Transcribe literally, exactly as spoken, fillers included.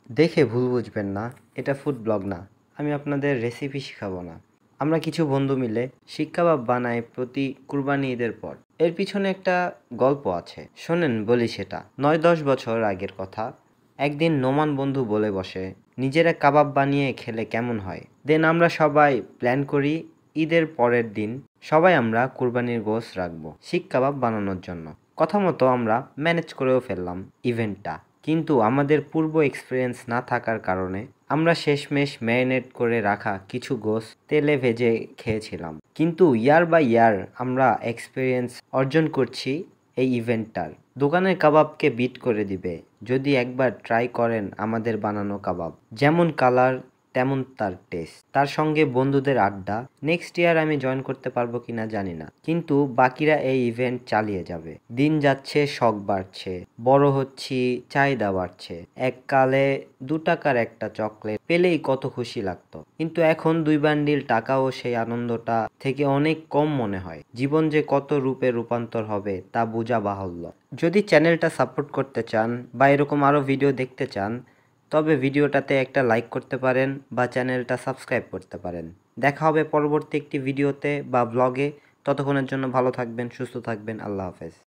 দেখে ভুল বুঝবেন না, এটা ফুড ব্লগ না। আমি আপনাদের রেসিপি শিখাবো না। আমরা কিছু বন্ধু মিলে শিক কাবাব বানাই প্রতি কুরবানি ঈদের পর। এর পিছনে একটা গল্প আছে, শোনেন বলি সেটা। নয় দশ বছর আগের কথা। একদিন নোমান বন্ধু বলে বসে, নিজেরা কাবাব বানিয়ে খেলে কেমন হয়। দেন আমরা সবাই প্ল্যান করি, ঈদের পরের দিন সবাই আমরা কুরবানির গোশত রাখবো শিক কাবাব বানানোর জন্য। কথা মতো আমরা ম্যানেজ করেও ফেললাম ইভেন্টটা। কিন্তু আমাদের পূর্ব এক্সপিরিয়েন্স না থাকার কারণে আমরা শেষমেশ ম্যারিনেট করে রাখা কিছু গোশত তেলে ভেজে খেয়েছিলাম। কিন্তু ইয়ার বাই ইয়ার আমরা এক্সপিরিয়েন্স অর্জন করছি এই ইভেন্টটার। দোকানের কাবাবকে বিট করে দিবে যদি একবার ট্রাই করেন আমাদের বানানো কাবাব। যেমন কালার তেমন তার টেস্ট, তার সঙ্গে বন্ধুদের আড্ডা। নেক্সট ইয়ার আমি জয়েন করতে পারবো কিনা জানি না, কিন্তু বাকিরা এই ইভেন্ট চালিয়ে যাবে। দিন যাচ্ছে, শখ বাড়ছে, বড় হচ্ছি, চাহিদা বাড়ছে। এককালে দু টাকার একটা চকলেট পেলেই কত খুশি লাগতো, কিন্তু এখন দুই বান্ডিল টাকাও সেই আনন্দটা থেকে অনেক কম মনে হয়। জীবন যে কত রূপে রূপান্তর হবে তা বোঝা বাহুল্য। যদি চ্যানেলটা সাপোর্ট করতে চান বা এরকম আরও ভিডিও দেখতে চান, তবে ভিডিওটাতে একটা লাইক করতে পারেন বা চ্যানেলটা সাবস্ক্রাইব করতে পারেন। দেখা হবে পরবর্তী একটি ভিডিওতে বা ব্লগে। ততক্ষণের জন্য ভালো থাকবেন, সুস্থ থাকবেন। আল্লাহ হাফেজ।